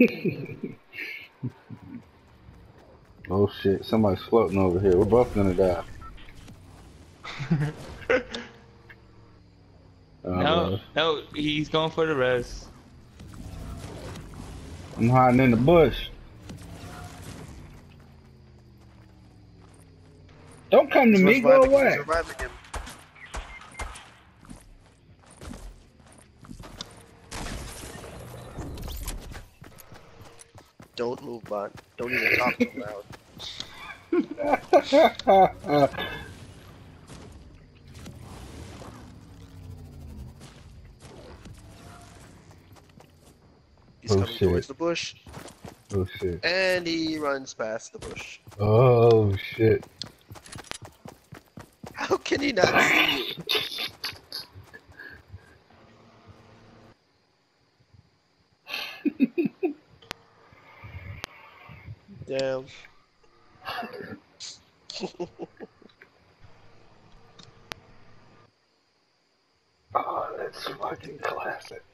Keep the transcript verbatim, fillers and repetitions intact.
Oh shit, somebody's floating over here. We're both gonna die. Oh, No, bro. no, he's going for the res. I'm hiding in the bush. Don't come to He's me, go reviving him. He's away. reviving him. Don't move, bot. Don't even talk too loud. He's Oh coming shit. towards the bush, Oh shit. and he runs past the bush. Oh shit. How can he not see you? Damn. Oh, that's fucking classic.